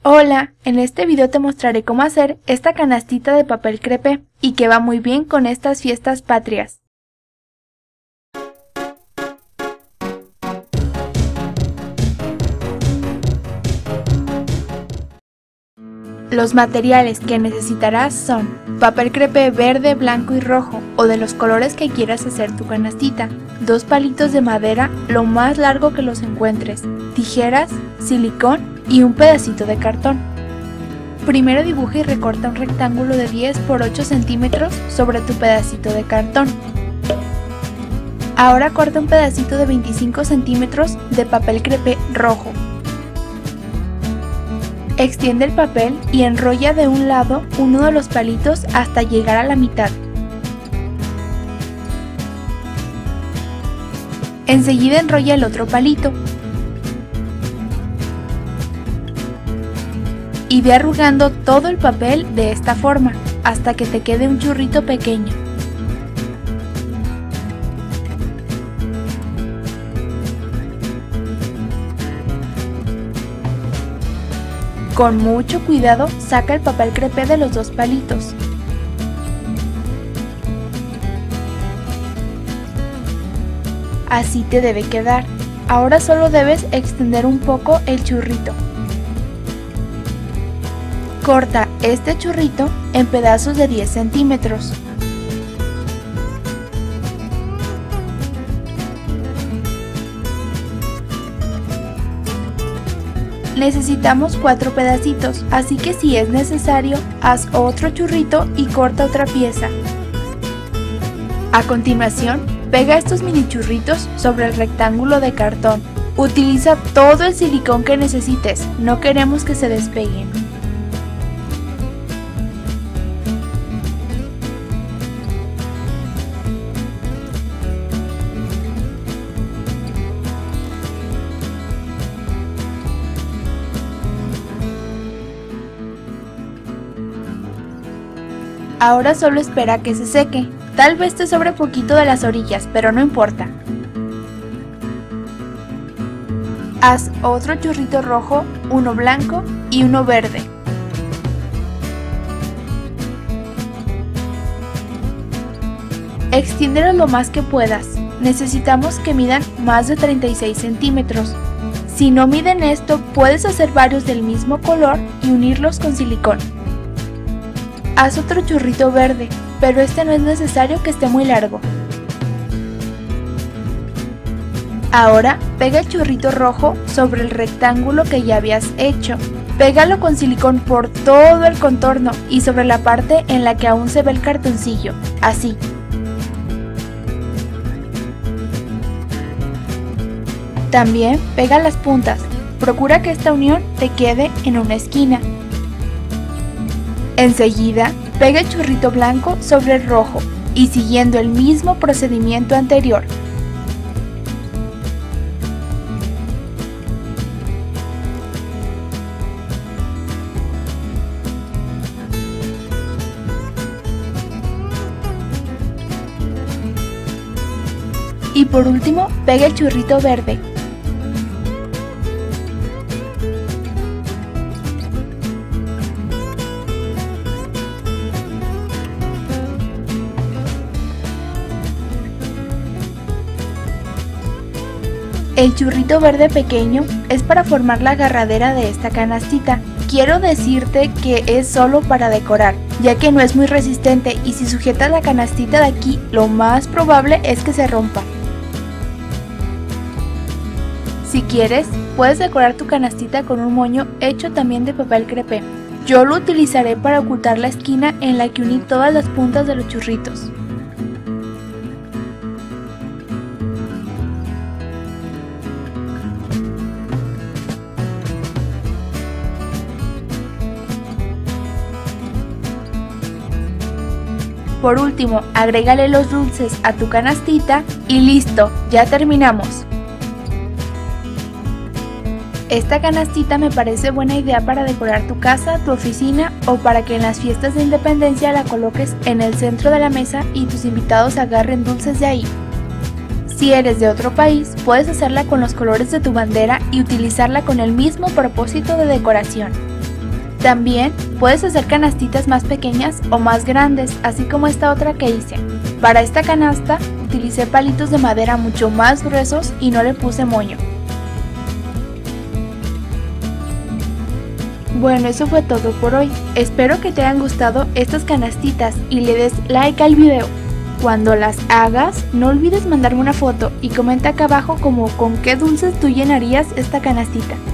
Hola, en este video te mostraré cómo hacer esta canastita de papel crepé y que va muy bien con estas fiestas patrias. Los materiales que necesitarás son papel crepé verde, blanco y rojo o de los colores que quieras hacer tu canastita, 2 palitos de madera lo más largo que los encuentres, tijeras, silicón y un pedacito de cartón. Primero dibuja y recorta un rectángulo de 10 por 8 centímetros sobre tu pedacito de cartón. Ahora corta un pedacito de 25 centímetros de papel crepé rojo. Extiende el papel y enrolla de un lado uno de los palitos hasta llegar a la mitad. Enseguida enrolla el otro palito. Y ve arrugando todo el papel de esta forma, hasta que te quede un churrito pequeño. Con mucho cuidado, saca el papel crepé de los 2 palitos. Así te debe quedar. Ahora solo debes extender un poco el churrito. Corta este churrito en pedazos de 10 centímetros. Necesitamos 4 pedacitos, así que si es necesario, haz otro churrito y corta otra pieza. A continuación, pega estos mini churritos sobre el rectángulo de cartón. Utiliza todo el silicón que necesites, no queremos que se despeguen. Ahora solo espera que se seque. Tal vez te sobre poquito de las orillas, pero no importa. Haz otro churrito rojo, uno blanco y uno verde. Extiéndelo lo más que puedas. Necesitamos que midan más de 36 centímetros. Si no miden esto, puedes hacer varios del mismo color y unirlos con silicón. Haz otro churrito verde, pero este no es necesario que esté muy largo. Ahora, pega el churrito rojo sobre el rectángulo que ya habías hecho. Pégalo con silicón por todo el contorno y sobre la parte en la que aún se ve el cartoncillo, así. También pega las puntas. Procura que esta unión te quede en una esquina. Enseguida, pega el churrito blanco sobre el rojo y siguiendo el mismo procedimiento anterior. Y por último, pega el churrito verde. El churrito verde pequeño es para formar la agarradera de esta canastita. Quiero decirte que es solo para decorar, ya que no es muy resistente y si sujetas la canastita de aquí, lo más probable es que se rompa. Si quieres, puedes decorar tu canastita con un moño hecho también de papel crepé. Yo lo utilizaré para ocultar la esquina en la que uní todas las puntas de los churritos. Por último, agrégale los dulces a tu canastita y listo, ya terminamos. Esta canastita me parece buena idea para decorar tu casa, tu oficina o para que en las fiestas de independencia la coloques en el centro de la mesa y tus invitados agarren dulces de ahí. Si eres de otro país, puedes hacerla con los colores de tu bandera y utilizarla con el mismo propósito de decoración. También puedes hacer canastitas más pequeñas o más grandes, así como esta otra que hice. Para esta canasta utilicé palitos de madera mucho más gruesos y no le puse moño. Bueno, eso fue todo por hoy. Espero que te hayan gustado estas canastitas y le des like al video. Cuando las hagas, no olvides mandarme una foto y comenta acá abajo como con qué dulces tú llenarías esta canastita.